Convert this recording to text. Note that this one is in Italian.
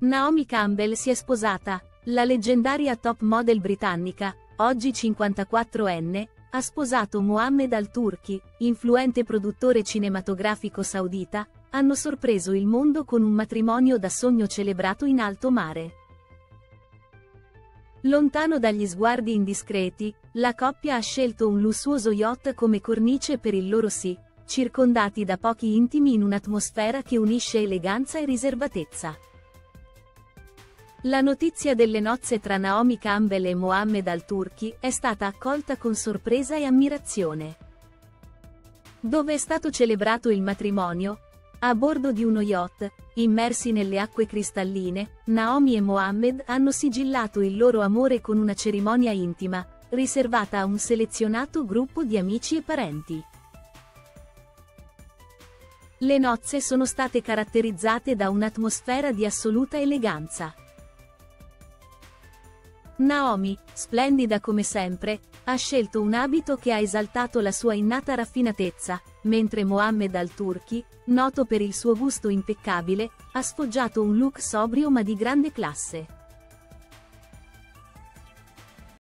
Naomi Campbell si è sposata. La leggendaria top model britannica, oggi 54enne, ha sposato Mohammed Al-Turki, influente produttore cinematografico saudita. Hanno sorpreso il mondo con un matrimonio da sogno celebrato in alto mare. Lontano dagli sguardi indiscreti, la coppia ha scelto un lussuoso yacht come cornice per il loro sì, circondati da pochi intimi in un'atmosfera che unisce eleganza e riservatezza. La notizia delle nozze tra Naomi Campbell e Mohammed Al-Turki è stata accolta con sorpresa e ammirazione. Dove è stato celebrato il matrimonio? A bordo di uno yacht, immersi nelle acque cristalline, Naomi e Mohammed hanno sigillato il loro amore con una cerimonia intima, riservata a un selezionato gruppo di amici e parenti. Le nozze sono state caratterizzate da un'atmosfera di assoluta eleganza. Naomi, splendida come sempre, ha scelto un abito che ha esaltato la sua innata raffinatezza, mentre Mohammed Al-Turki, noto per il suo gusto impeccabile, ha sfoggiato un look sobrio ma di grande classe.